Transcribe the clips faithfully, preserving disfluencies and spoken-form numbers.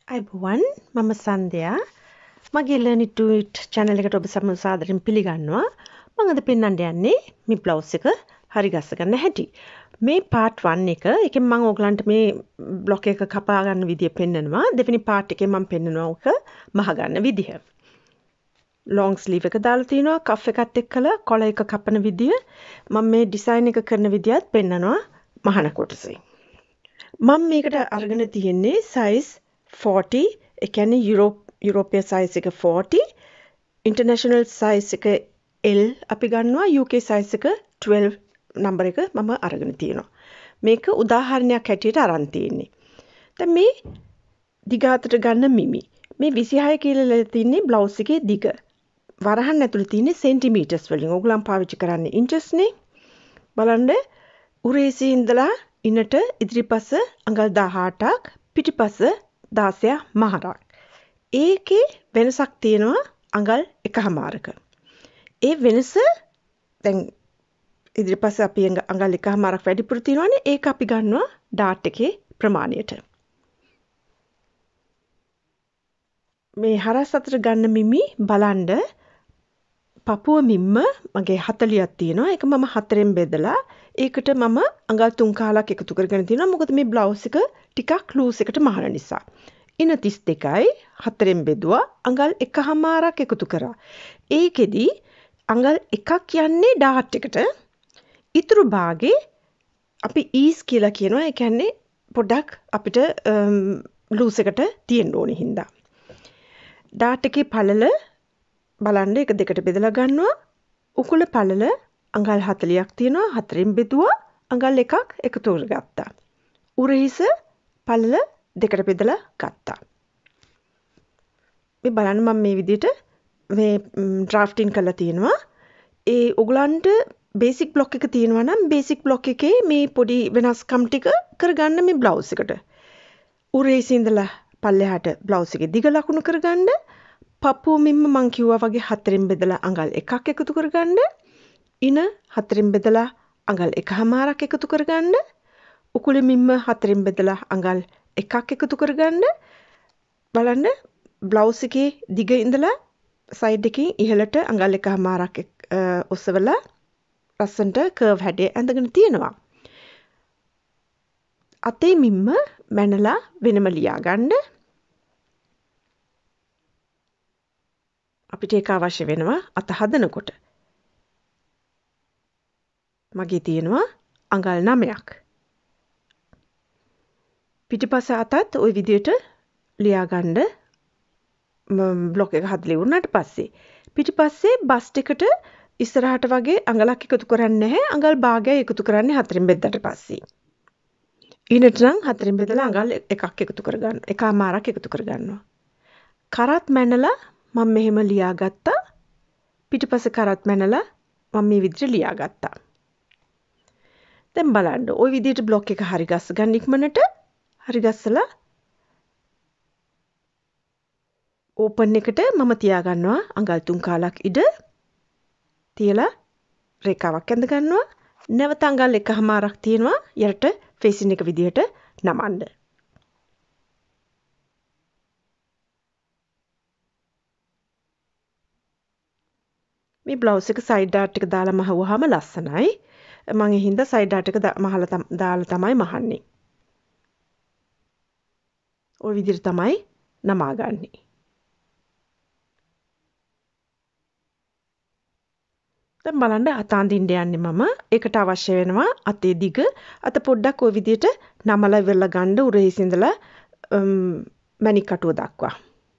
අයිබෝවන් මම සන්ධයා මගේ learn it to it channel එකට ඔබ සමු සාදරයෙන් පිළිගන්නවා. මම අද පෙන්වන්න යන්නේ මේ බ්ලවුස් එක හරි ගස්ස ගන්න හැටි. මේ part one එක එකෙන් මම ඕගලන්ට මේ බ්ලොක් එක කපා ගන්න විදිය පෙන්නනවා. දෙවෙනි part එකේ මම පෙන්නනවා ඔක මහ ගන්න විදිය. long sleeve එක දාලා තිනවා කෆ් එකත් එක්කලා collar එක කපන විදිය මම මේ design එක කරන විදියත් පෙන්නනවා මහන කොටසේ. මම මේකට අරගෙන තියෙන්නේ size forty ඒ කියන්නේ යුරෝප යුරෝපීය size එක forty international size එක L අපි ගන්නවා U K size එක twelve number එක මම අරගෙන තියෙනවා. මේක උදාහරණයක් හැටියට අරන් තියෙන්නේ. දැන් මේ දිග අතට ගන්න මිමි. මේ twenty-six කියලා තියෙන්නේ බ්ලවුස් එකේ දිග. වරහන් ඇතුලේ තියෙන්නේ සෙන්ටිමීටර්ස් වලින්. ඕගොල්ලන් පාවිච්චි කරන්නේ ඉන්චස් නේ. බලන්න උරේසී ඉඳලා ඉන්නට ඉදිරිපස අඟල් දහඅටක් පිටිපස දාසයක් මහරක්. ඒකේ වෙනසක් තියෙනවා අඟල් එකහමාරක. ඒ වෙනස දැන් ඉදිරිපස අපි අඟල් එකහමාරක් වැඩිපුර තියෙනවානේ ඒක අපි ගන්නවා ඩාට් එකේ ප්‍රමාණයට. මේ හරස් අතර ගන්න මිමි බලන්න පපුව මිම්ම මගේ fortyක් තියෙනවා. ඒක මම හතරෙන් බෙදලා ඒකට මම අඟල් තුන් කාලක් එකතු කරගෙන තියෙනවා. මොකද මේ බ්ලවුස් එක ටිකක් ලූස් එකට මහන නිසා. ඉන තිස් දෙකයි හතරෙන් බෙදුවා අඟල් එකහමාරක් එකතු කරා. ඒකෙදි අඟල් එකක් යන්නේ ඩාට් එකට. ඉතුරු භාගේ අපි ඊස් කියලා කියනවා. ඒ කියන්නේ පොඩ්ඩක් අපිට ලූස් එකට තියෙන්න ඕනේ හින්දා. ඩාට් එකේ පළල බලන්න එක දෙකට බෙදලා ගන්නවා. උකුල පළල අඟල් හතළියක් තියෙනවා. හතරෙන් බෙදුවා අඟල් එකක් එකතු කරගත්තා. උරහිස පළල දෙකට බෙදලා ගත්තා. මේ බලන්න මම මේ විදිහට මේ ඩ්‍රාෆ්ටින් කරලා තියෙනවා. ඒ ඔයගලන්ට බේසික් බ්ලොක් එක තියෙනවා නම් බේසික් බ්ලොක් එකේ මේ පොඩි වෙනස්කම් ටික කරගන්න මේ බ්ලවුස් එකට. උරහිස ඉඳලා පල්ලෙහාට බ්ලවුස් එකේ දිග ලකුණු කරගන්න. පපුව මිම්ම මං කිව්වා වගේ හතරෙන් බෙදලා අඟල් එකක් එකතු කරගන්න. ඉන හතරෙන් බෙදලා අඟල් එකහමාරක් එකතු කරගන්න. උකුල මිම්ම හතරෙන් බෙදලා අඟල් එකක් එකතු කරගන්න. බලන්න බ්ලවුස් එකේ දිග ඉඳලා සයිඩ් එකකින් ඉහළට අඟල් එකහමාරක් ඔසවලා ලස්සන්ට කර්ව් හැඩය ඇඳගෙන තියෙනවා. අතේ මිම්ම මැනලා වෙනම ලියා ගන්න. අපිට ඒක අවශ්‍ය වෙනවා අත හදනකොට. මගේ තියෙනවා අඟල් නවයක්. පිටිපස අතත් ওই විදිහට ලියා ගන්න බ්ලොක් එක හදලා ඉවරනට පස්සේ පිටිපස්සේ බස්ට් එකට ඉස්සරහට වගේ අඟලක් එකතු කරන්නේ නැහැ. අඟල් භාගය එකතු කරන්නේ හතරෙන් බෙද්දට පස්සේ. ඊනට නම් හතරෙන් බෙදලා අඟල් එකක් එකතු කරගන්න. එකමාරක් එකතු කරගන්නවා. කරත් මැනලා මම මෙහෙම ලියාගත්තා. පිටිපස්ස කරත් මැනලා මම මේ විදිහට ලියාගත්තා. දැන් බලන්න ওই විදිහට බ්ලොක් එක හරි ගස්ස ගන්න ඉක්මනට හරි ගස්සලා ඕපන් එකට මම තියාගන්නවා අඟල් තුන් කාලක් ඉඩ තියලා රේඛාවක් ඇඳ ගන්නවා. නැවත අඟල් එකහමාරක් තියෙනවා යරට ෆේසින් එක විදිහට නමන්න. මේ බ්ලවුස් එක සයිඩ් ඩාට් එක දාලා මහුවාම ලස්සනයි. මම ඒ හින්දා සයිඩ් ඩාට් එක මහලා දාලා තමයි මහන්නේ. ওই විදිහට තමයි නමාගන්නේ. දැන් බලන්න අත අඳින්න යන්නේ මම. ඒකට අවශ්‍ය වෙනවා අතේ දිග. අත පොඩ්ඩක් ওই විදිහට නමලා ඉවරලා ගන්න උරහිස ඉඳලා මැණික් කටුව දක්වා.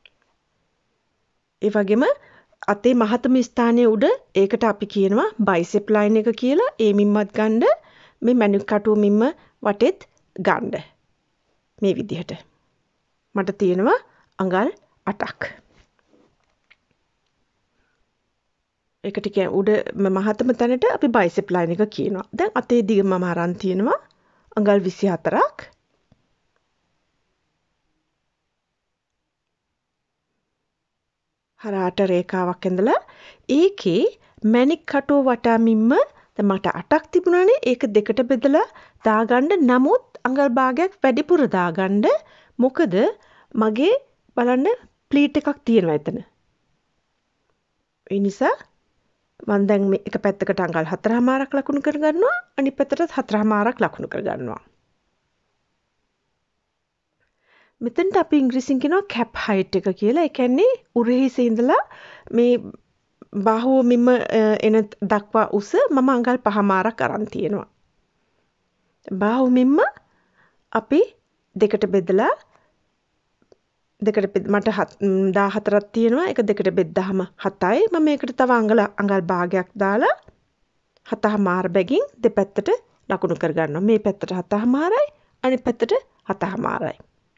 ඒ වගේම අතේ මහතම ස්ථානයේ උඩ ඒකට අපි කියනවා බයිසෙප් ලයින් එක කියලා. ඒ මිම්මත් ගන්න මේ මැණික් කටුව මිම්ම වටෙත් ගන්න. මේ විදිහට. මට තියෙනවා අඟල් අටක්. ඒක ටික උඩ මහතම තැනට අපි බයිසෙප් ලයින් එක කියනවා. දැන් අතේ දිග මම අරන් තියෙනවා අඟල් විසිහතරක්. හරහාට රේඛාවක් ඇඳලා ඒකේ මැණික් කටුව වටා මිම්ම දැන් මට අටක් තිබුණානේ. ඒක දෙකට බෙදලා දාගන්න. නමුත් අඟල් භාගයක් වැඩිපුර දාගන්න. මොකද මගේ බලන්න ප්ලීට් එකක් තියෙනවා එතන. ඒ නිසා මම දැන් මේ එක පැත්තකට අඟල් හතරමාරක් ලකුණු කරගන්නවා අනිත් පැත්තටත් හතරමාරක් ලකුණු කරගන්නවා. මෙතනට අපි ඉංග්‍රීසියෙන් කියනවා කැප් හයිට් එක කියලා. ඒ කියන්නේ උරහිසේ ඉඳලා මේ බාහුව මෙම එන දක්වා උස මම අඟල් පහමාරක් අරන් තියෙනවා. බාහුව මෙම්ම අපි දෙකට බෙදලා දෙකට මට දාහතරක් තියෙනවා. ඒක දෙකට බෙද්දාම හතයි. මම මේකට තව අඟල අඟල් භාගයක් දාලා හතමාර බැගින් දෙපැත්තට ලකුණු කරගන්නවා. මේ පැත්තට හතමාරයි අනිත් පැත්තට හතමාරයි.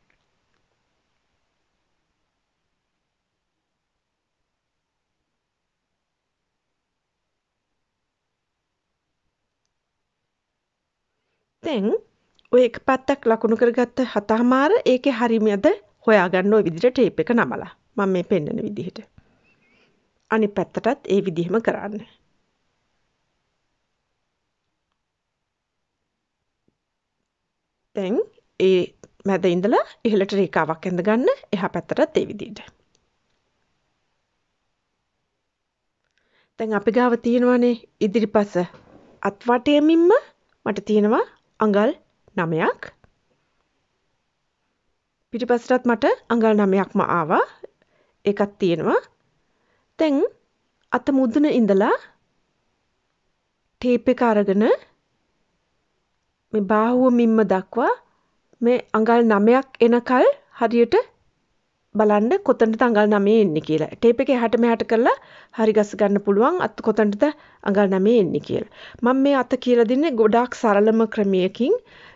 දැන් ඔය එක පැත්තක් ලකුණු කරගත්ත හතමාර ඒකේ හරියමද හොයාගන්න ඔය විදිහට ටේප් එක නමලා. මම මේ පෙන්නන විදිහට. අනිත් පැත්තටත් ඒ විදිහම කරන්න. දැන් ඒ මැද ඉඳලා ඉහළට රේඛාවක් ඇඳ ගන්න එහා පැත්තටත් ඒ විදිහට. දැන් අපි ගාව තියෙනවානේ ඉදිරිපස අත්වටයමින්ම මට තියෙනවා අඟල් නවයක්. පිටිපස්සටත් මට අඟල් නවයක්ම ආවා. ඒකත් තියෙනවා. දැන් අත මුදුන ඉඳලා ටේප් එක අරගෙන මේ බාහුව මිම්ම දක්වා මේ අඟල් නවයක් එනකල් හරියට බලන්න කොතනද අඟල් නවය එන්නේ කියලා. ටේප් එක එහාට මෙහාට කරලා හරි ගස් ගන්න පුළුවන් අත් කොතනද අඟල් නවය එන්නේ කියලා. මම මේ අත කියලා දෙන්නේ ගොඩාක් සරලම ක්‍රමයකින්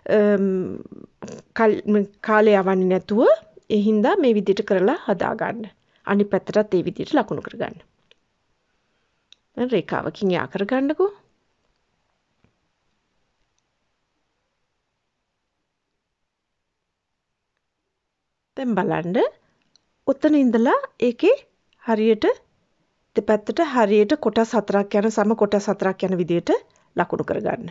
කාලය යවන්නේ නැතුව ඒ හින්දා මේ විදිහට කරලා හදා ගන්න. අනිත් පැත්තටත් ඒ විදිහට ලකුණු කරගන්න. දැන් රේඛාවකින් යා කරගන්නකෝ. දැන් බලන්න ඔතන ඉඳලා ඒකේ හරියට දෙපැත්තට හරියට කොටස් හතරක් යන සම කොටස් හතරක් යන විදිහට ලකුණු කරගන්න.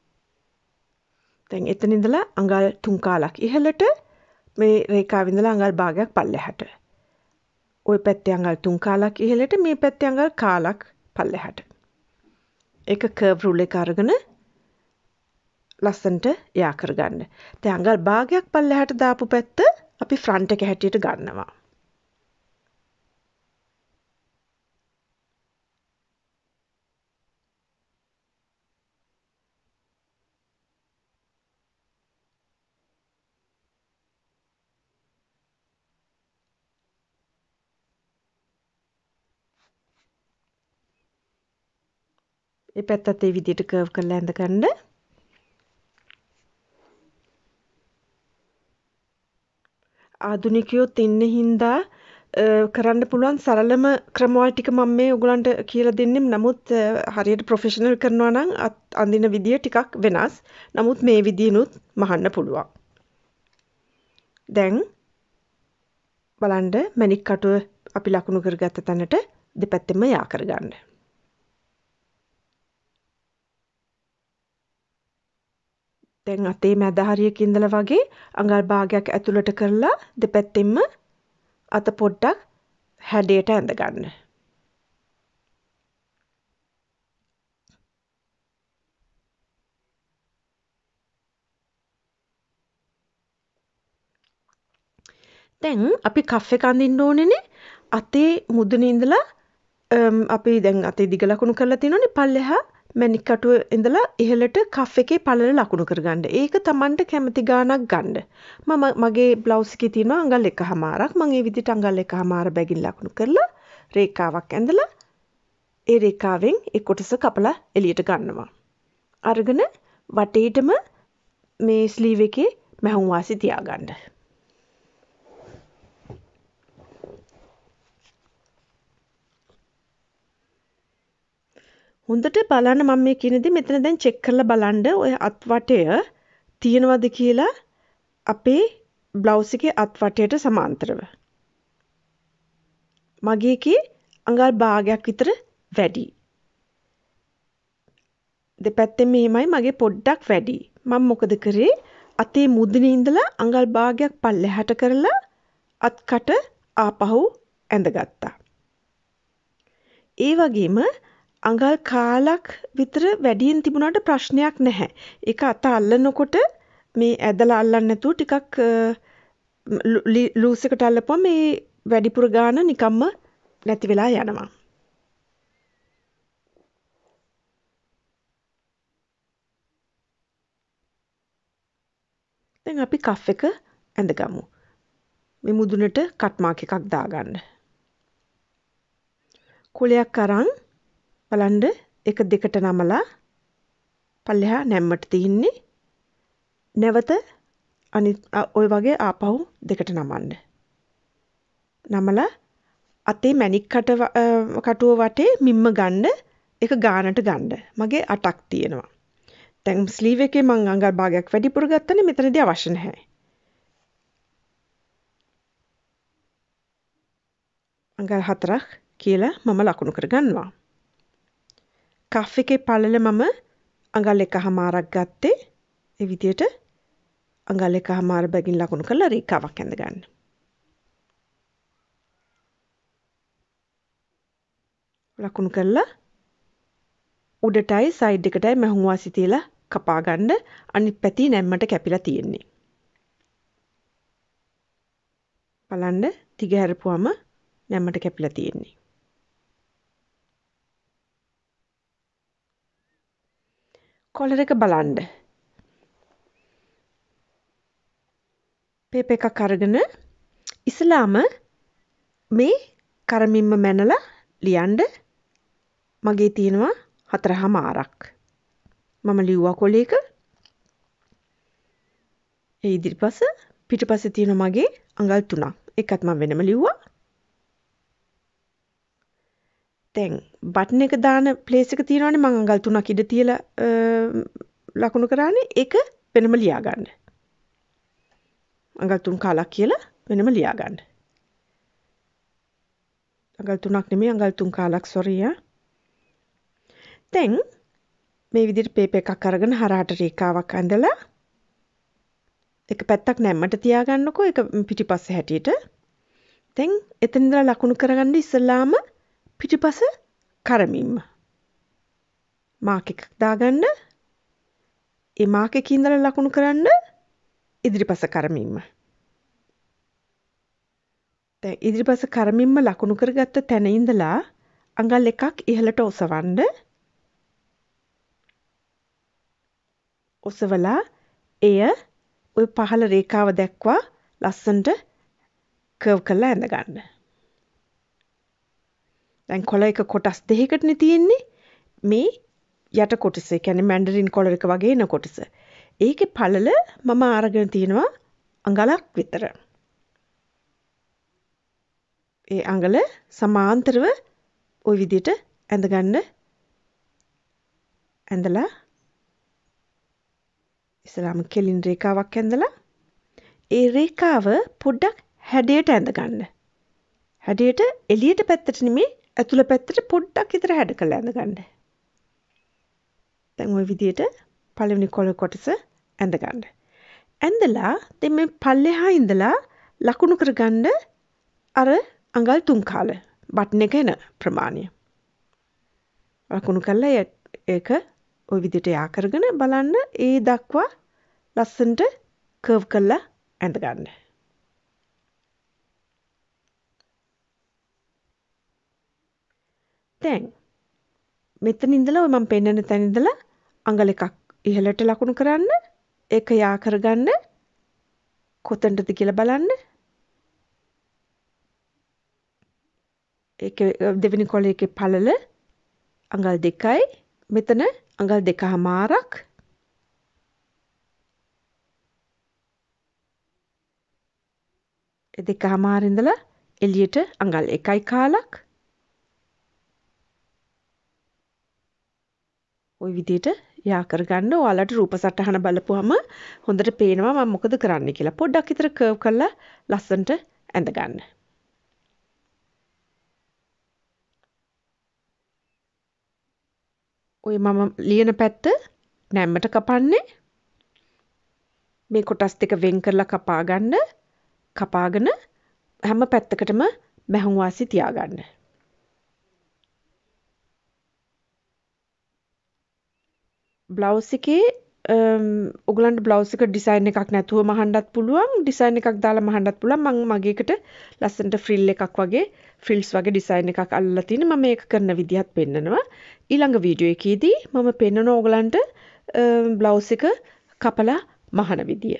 දැන් එතන ඉඳලා අඟල් තුන් කාලක් ඉහළට මේ රේඛාව ඉඳලා අඟල් භාගයක් පල්ලෙහාට. ওই පැත්තේ අඟල් තුන් කාලක් ඉහළට මේ පැත්තේ අඟල් කාලක් පල්ලෙහාට. ඒක කර්ව් රූල් එක අරගෙන ලස්සන්ට යා කරගන්න. දැන් අඟල් භාගයක් පල්ලෙහාට දාපු පැත්ත අපි ෆ්‍රන්ට් එක හැටියට ගන්නවා. ඒ පැත්තත් ඒ විදිහට කර්ව් කරලා ඇඳ ගන්න. ආධුනිකයොත් ඉන්නේ හින්දා කරන්න පුළුවන් සරලම ක්‍රමවල ටික මම මේ ඔයගලන්ට කියලා දෙන්නම්. නමුත් හරියට ප්‍රොෆෙෂනල් කරනවා නම් අඳින විදිය ටිකක් වෙනස්. නමුත් මේ විදියනොත් මහන්න පුළුවන්. දැන් බලන්න මැණික් කටුව අපි ලකුණු කරගත්ත තැනට දෙපැත්තෙම යා කරගන්න. දැන් අතේ මැද හරියක ඉඳලා වගේ අඟල් භාගයක් ඇතුළට කරලා දෙපැත්තෙම අත පොඩ්ඩක් හැඩයට ඇඳ ගන්න. දැන් අපි කෆ් එක අඳින්න ඕනේනේ අතේ මුදුනේ ඉඳලා අපි දැන් අතේ දිග ලකුණු කරලා තියෙනවනේ පල්ලෙහා මැණික් කටුව ඉඳලා ඉහළට කෆ් එකේ පළල ලකුණු කරගන්න. ඒක Tamanට කැමති ගාණක් ගන්න. මම මගේ බ්ලවුස් එකේ තියෙනවා අඟල් එකමාරක්. මම මේ විදිහට අඟල් එකමාර බැගින් ලකුණු කරලා රේඛාවක් ඇඳලා ඒ රේඛාවෙන් ඒ කොටස කපලා එළියට ගන්නවා. අරගෙන වටේටම මේ ස්ලීව් එකේ මැහුම් වාසි තියාගන්න. හොඳට බලන්න මම මේ කියනදී මෙතන දැන් චෙක් කරලා බලන්න ඔය අත්වටය තියෙනවද කියලා අපේ බ්ලවුස් එකේ අත්වටයට සමාන්තරව. මගේ කී අඟල් භාගයක් විතර වැඩි. දෙපැත්තෙන් මෙහෙමයි මගේ පොඩ්ඩක් වැඩි. මම මොකද කරේ අතේ මුදුනේ ඉඳලා අඟල් භාගයක් පල්ලෙහාට කරලා අත්කට ආපහු ඇඳගත්තා. ඒ වගේම අඟල් කාලක් විතර වැඩියෙන් තිබුණාට ප්‍රශ්නයක් නැහැ. ඒක අත අල්ලනකොට මේ ඇදලා අල්ලන්න නැතුව ටිකක් ලූස් එකට අල්ලපුවම මේ වැඩිපුර ගාන නිකම්ම නැති වෙලා යනවා. දැන් අපි කෆ් එක ඇඳගමු. මේ මුදුනට කට් මාක් එකක් දාගන්න. කුලයක් අරන් බලන්න එක දෙකට නමලා පල්ලෙහා නැම්මට තින්නේ. නැවත අනිත් ඔය වගේ ආපහු දෙකට නමන්න. නමලා අතේ මැණික් කටුව වටේ මිම්ම ගන්න එක ගානට ගන්න. මගේ අටක් තියෙනවා. දැන් ස්ලීව් එකේ මම අඟල් භාගයක් වැඩිපුර ගත්තනේ මෙතනදී අවශ්‍ය නැහැ. අඟල් හතරක් කියලා මම ලකුණු කරගන්නවා. කෆ් එකේ පළල මම අඟල් එකහමාරක් ගත්තේ. ඒ විදිහට අඟල් එකහමාර බැගින් ලකුණු කරලා රේඛාවක් ඇඳ ගන්න. ලකුණු කරලා උඩටයි සයිඩ් එකටයි මහුම් වාසි තියලා කපා ගන්න. අනිත් පැති නැම්මට කැපිලා තියෙන්නේ. බලන්න තිග හැරපුවම නැම්මට කැපිලා තියෙන්නේ. කොලර් එක බලන්න. පේපර් එකක් අරගෙන ඉස්ලාම මේ කරමින්ම මැනලා ලියන්න. මගේ තියෙනවා හතරමාරක්. මම ලිව්වා කොලේක. ඒ ඉදිරිපස පිටුපස්සේ තියෙනවා මගේ අඟල් තුනක්. එකත් මම වෙනම ලිව්වා. දැන් බටන් එක දාන ප්ලේස් එක තියෙනවානේ මම අඟල් තුනක් ඉඳ තියලා ලකුණු කරානේ. ඒක වෙනම ලියා ගන්න. අඟල් තුන් කාලක් කියලා වෙනම ලියා ගන්න. අඟල් තුනක් නෙමෙයි අඟල් තුන් කාලක් සොරි ආ. දැන් මේ විදිහට පේපර් එකක් අරගෙන හරහට රේඛාවක් ඇඳලා එක පැත්තක් නැම්මට තියාගන්නකෝ ඒක පිටිපස්සේ හැටියට. දැන් එතන ඉඳලා ලකුණු කරගන්න ඉස්සලාම පිටිපස කරමින්ම මාක් එකක් දාගන්න. ඒ මාක් එකේ ඉඳලා ලකුණු කරන්න ඉදිරිපස කරමින්ම. දැන් ඉදිරිපස කරමින්ම ලකුණු කරගත්ත තැන ඉඳලා අඟල් එකක් ඉහළට ඔසවන්න. ඔසවලා එය ওই පහළ රේඛාව දැක්වා ලස්සනට කර්ව් කරලා ඇඳ ගන්න. දැන් කොලර් එක කොටස් දෙකකටනේ තියෙන්නේ. මේ යට කොටස, ඒ කියන්නේ මැන්ඩරින් කොලර් එක වගේ එන කොටස. ඒකේ පළල මම අරගෙන තිනවා අඟලක් විතර. ඒ අඟල සමාන්තරව ওই විදිහට ඇඳ ගන්න. ඇඳලා ඉස්සලාම කෙලින් රේඛාවක් ඇඳලා ඒ රේඛාව පොඩ්ඩක් හැඩයට ඇඳ ගන්න. හැඩයට එළියට පැත්තට නෙමෙයි ඇතුළ පැත්තට පොඩ්ඩක් විතර හැඩ කරලා ඇඳ ගන්න. දැන් ওই විදිහට පළවෙනි කොලර් කොටස ඇඳ ගන්න. ඇඳලා දැන් මේ පල්ලෙහා ඉඳලා ලකුණු කරගන්න අර අඟල් තුන් කාල බටන් එක එන ප්‍රමාණය. ලකුණු කරලා ඒක ওই විදිහට යා කරගෙන බලන්න ඒ දක්වා ලස්සනට කර්ව් කරලා ඇඳ ගන්න. දැන් මෙතන ඉඳලා මම පෙන්නන තැන ඉඳලා අඟල් එකක් ඉහළට ලකුණු කරන්න. ඒක යා කරගන්න. කොතනද කියලා බලන්න. ඒක දෙවෙනි කොලේ එකේ පළල අඟල් දෙකයි. මෙතන අඟල් දෙකමාරක්. ඒ දෙකමාර ඉඳලා එළියට අඟල් එකයි කාලක්. ওই විදිහට යා කරගන්න. ඔයාලට රූප සටහන බලපුවම හොඳට පේනවා මම මොකද කරන්න කියලා. පොඩ්ඩක් විතර කර්ව් කරලා ලස්සනට ඇඳ ගන්න. ඔය මම ලියන පැත්ත නැම්මට කපන්නේ. මේ කොටස් දෙක වෙන් කරලා කපා ගන්න. කපාගෙන හැම පැත්තකටම මැහුම් වාසි තියාගන්න. බ්ලවුස් එකේ ඔයගලන්ට බ්ලවුස් එක ඩිසයින් එකක් නැතුව මහන්නත් පුළුවන්. ඩිසයින් එකක් දාලා මහන්නත් පුළුවන්. මම මගේකට ලස්සනට ෆ්‍රිල් එකක් වගේ ෆ්‍රිල්ස් වගේ ඩිසයින් එකක් අල්ලලා තිනේ. මම මේක කරන විදිහත් පෙන්නනවා. ඊළඟ වීඩියෝ එකේදී මම පෙන්නනවා ඔයගලන්ට බ්ලවුස් එක කපලා මහන විදිය.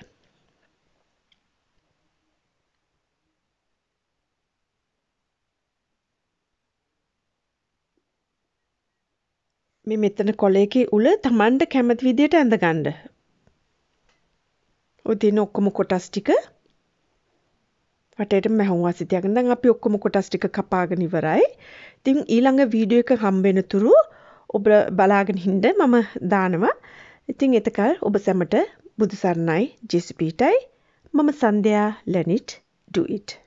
මේ මෙතන කොළ එකේ උල Tamanට කැමති විදියට ඇඳ ගන්න. ඔය තියෙන ඔක්කොම කොටස් ටික වටේට මැහුම් වාසි තියාගෙන දැන් අපි ඔක්කොම කොටස් ටික කපාගෙන ඉවරයි. ඉතින් ඊළඟ වීඩියෝ එක හම්බ වෙන තුරු ඔබ බලාගෙන ඉන්න මම දානවා. ඉතින් එතකල් ඔබ සැමට බුදු සරණයි ජේසුස් පීඨයි. මම සන්ධ්‍යා ලැනිට් do it.